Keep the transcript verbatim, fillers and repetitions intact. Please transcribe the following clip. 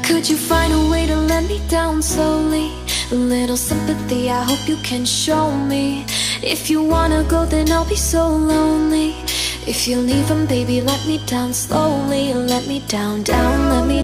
Could you find a way to let me down slowly? A little sympathy, I hope you can show me. If you wanna go, then I'll be so lonely. If you're leaving, baby, let me down slowly. Let me down, down, let me